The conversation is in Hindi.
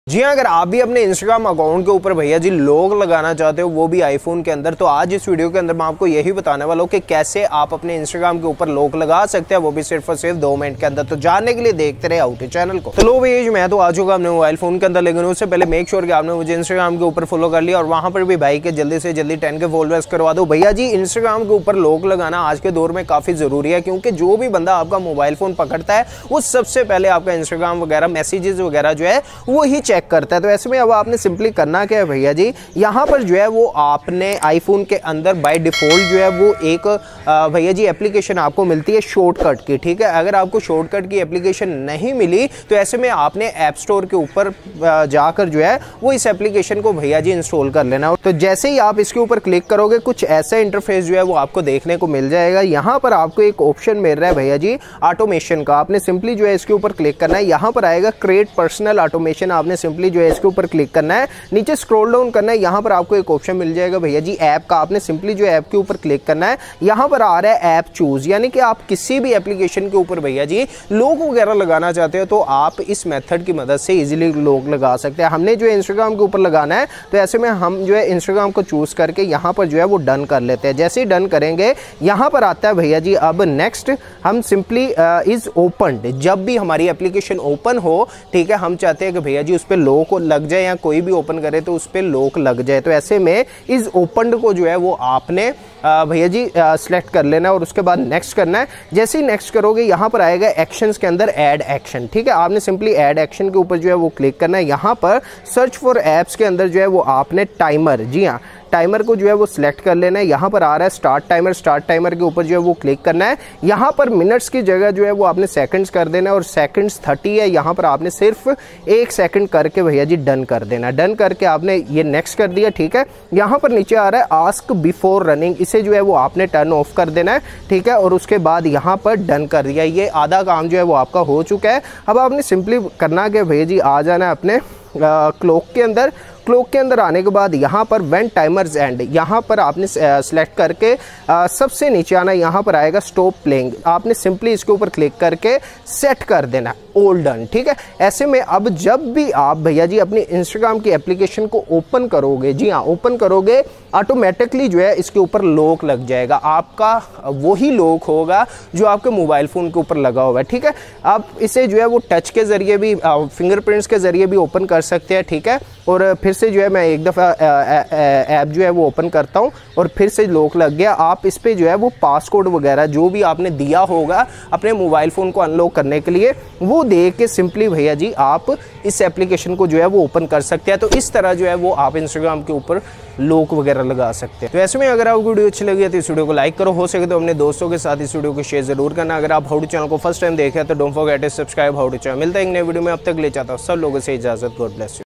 जी हाँ, अगर आप भी अपने इंस्टाग्राम अकाउंट के ऊपर भैया जी लॉक लगाना चाहते हो, वो भी आईफोन के अंदर, तो आज इस वीडियो के अंदर मैं आपको यही बताने वाला हूँ कि कैसे आप अपने इंस्टाग्राम के ऊपर लॉक लगा सकते हैं, वो भी सिर्फ और सिर्फ 2 मिनट के अंदर। तो जानने के लिए देखते रहे आउटे चैनल को। तो लो भैया, मैं तो आ चुका अपने मोबाइल फोन के अंदर, लेकिन उससे पहले मेक श्योर कि आपने मुझे इंस्टाग्राम के ऊपर फॉलो कर लिया और वहां पर भी भाई के जल्दी से जल्दी 10 के फॉलोअर्स करवा दो। भैया जी, इंस्टाग्राम के ऊपर लॉक लगाना आज के दौर में काफी जरूरी है, क्योंकि जो भी बंदा आपका मोबाइल फोन पकड़ता है वो सबसे पहले आपका इंस्टाग्राम वगैरह मैसेजेस वगैरह जो है वो ही चेक करता है। तो ऐसे में अब आपने सिंपली करना क्या है भैया जी, यहाँ पर जो है वो आपने आईफोन के अंदर बाय डिफॉल्ट जो है वो एक भैया जी एप्लीकेशन आपको मिलती है शॉर्टकट की। ठीक है, अगर आपको शॉर्टकट की एप्लीकेशन नहीं मिली तो ऐसे में आपने ऐप स्टोर के ऊपर जाकर जो है वो इस एप्लीकेशन को भैया जी इंस्टॉल कर लेना। तो जैसे ही आप इसके ऊपर क्लिक करोगे कुछ ऐसा इंटरफेस जो है वो आपको देखने को मिल जाएगा। यहाँ पर आपको एक ऑप्शन मिल रहा है भैया जी ऑटोमेशन का, आपने सिंपली जो है इसके ऊपर क्लिक करना है। यहाँ पर आएगा क्रिएट पर्सनल ऑटोमेशन, आपने सिंपली जो है इसके ऊपर क्लिक करना है, नीचे स्क्रॉल डाउन करना है। यहाँ पर आपको एक ऑप्शन मिल जाएगा भैया जी ऐप का, आपने सिंपली जो ऐप के ऊपर क्लिक करना है। यहाँ पर आ रहा है ऐप चूज, यानी कि आप किसी भी एप्लीकेशन के ऊपर भैया जी लॉक वगैरह लगाना चाहते हो तो आप इस मेथड की मदद से इजीली लॉक लगा सकते हैं। हमने जो है इंस्टाग्राम के ऊपर लगाना है, तो ऐसे में हम जो है इंस्टाग्राम को चूज करके यहाँ पर जो है वो डन कर लेते हैं। जैसे ही डन करेंगे यहाँ पर आता है भैया जी अब नेक्स्ट, हम सिंपली इज ओपन, जब भी हमारी एप्लीकेशन ओपन हो, ठीक है, हम चाहते हैं कि भैया जी उस पर लॉक लग जाए या कोई भी ओपन करे तो उस पर लॉक लग जाए। तो ऐसे में इस ओपन को जो है वो आपने भैया जी सिलेक्ट कर लेना है और उसके बाद नेक्स्ट करना है। जैसे ही नेक्स्ट करोगे यहाँ पर आएगा एक्शंस के अंदर ऐड एक्शन। ठीक है, आपने सिंपली ऐड एक्शन के ऊपर जो है वो क्लिक करना है। यहाँ पर सर्च फॉर एप्स के अंदर जो है वो आपने टाइमर, जी हाँ, टाइमर को जो है वो सिलेक्ट कर लेना है। यहाँ पर आ रहा है स्टार्ट टाइमर, स्टार्ट टाइमर के ऊपर जो है वो क्लिक करना है। यहाँ पर मिनट्स की जगह जो है वो आपने सेकंड्स कर देना है और सेकंड्स 30 है, यहाँ पर आपने सिर्फ 1 सेकंड करके भैया जी डन कर देना। डन करके आपने ये नेक्स्ट कर दिया। ठीक है, यहाँ पर नीचे आ रहा है आस्क बिफोर रनिंग, इसे जो है वो आपने टर्न ऑफ कर देना है। ठीक है, और उसके बाद यहाँ पर डन कर दिया। ये आधा काम जो है वो आपका हो चुका है। अब आपने सिंपली करना क्या भैया जी, आ जाना है अपने क्लॉक के अंदर। क्लॉक के अंदर आने के बाद यहाँ पर व्हेन टाइमर्स एंड, यहाँ पर आपने सेलेक्ट करके सबसे नीचे आना, यहाँ पर आएगा स्टॉप प्लेइंग, आपने सिंपली इसके ऊपर क्लिक करके सेट कर देना, ऑल डन। ठीक है, ऐसे में अब जब भी आप भैया जी अपनी इंस्टाग्राम की एप्लीकेशन को ओपन करोगे, जी हाँ ओपन करोगे, ऑटोमेटिकली जो है इसके ऊपर लॉक लग जाएगा। आपका वही लॉक होगा जो आपके मोबाइल फ़ोन के ऊपर लगा हुआ है। ठीक है, आप इसे जो है वो टच के ज़रिए भी, फिंगरप्रिंट्स के ज़रिए भी ओपन कर सकते हैं। ठीक है, और फिर से जो है मैं एक दफ़ा ऐप जो है वो ओपन करता हूँ और फिर से लॉक लग गया। आप इस पे जो है वो पासकोड वगैरह जो भी आपने दिया होगा अपने मोबाइल फ़ोन को अनलॉक करने के लिए, वो दे के सिंपली भैया जी आप इस एप्लीकेशन को जो है वो ओपन कर सकते हैं। तो इस तरह जो है वो आप इंस्टाग्राम के ऊपर लॉक वगैरह लगा सकते हैं। तो ऐसे में अगर आपको वीडियो अच्छी लगी है तो इस वीडियो को लाइक करो, हो सके तो अपने दोस्तों के साथ इस वीडियो को शेयर जरूर करना। अगर आप हाउ टू चैनल को फर्स्ट टाइम देखें तो don't forget to subscribe how to channel. मिलता है एक नए वीडियो में, अब तक ले चाहता हूँ सब लोगों से इजाजत। God bless you.